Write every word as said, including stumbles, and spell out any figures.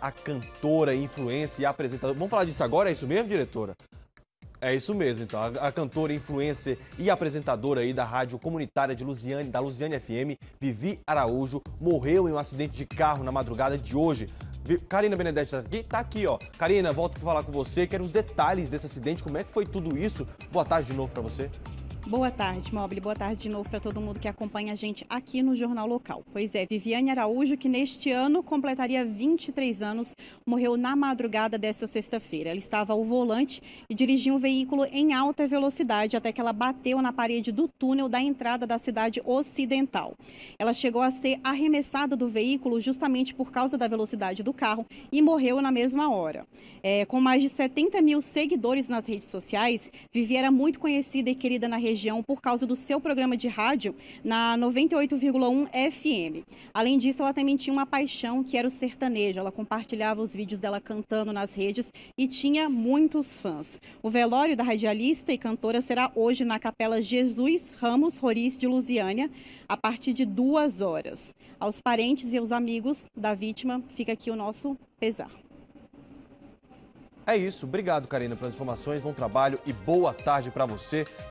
a cantora, influencer e apresentadora. Vamos falar disso agora? É isso mesmo, diretora? É isso mesmo, então. A, a cantora, influencer e apresentadora aí da rádio comunitária de Lusiânia, da Lusiânia F M, Vivi Araújo, morreu em um acidente de carro na madrugada de hoje. Karina Benedetti tá aqui? Tá aqui, ó. Karina, volto para falar com você. Quero os detalhes desse acidente, como é que foi tudo isso. Boa tarde de novo para você. Boa tarde, Mobile. Boa tarde de novo para todo mundo que acompanha a gente aqui no Jornal Local. Pois é, Viviane Araújo, que neste ano completaria vinte e três anos, morreu na madrugada desta sexta-feira. Ela estava ao volante e dirigia um veículo em alta velocidade até que ela bateu na parede do túnel da entrada da cidade ocidental. Ela chegou a ser arremessada do veículo justamente por causa da velocidade do carro e morreu na mesma hora. É, com mais de setenta mil seguidores nas redes sociais, Vivi era muito conhecida e querida na região região por causa do seu programa de rádio na noventa e oito vírgula um F M. Além disso, ela também tinha uma paixão que era o sertanejo. Ela compartilhava os vídeos dela cantando nas redes e tinha muitos fãs. O velório da radialista e cantora será hoje na Capela Jesus Ramos Roriz de Lusiânia, a partir de duas horas. Aos parentes e aos amigos da vítima, fica aqui o nosso pesar. É isso. Obrigado, Karina, pelas informações. Bom trabalho e boa tarde para você.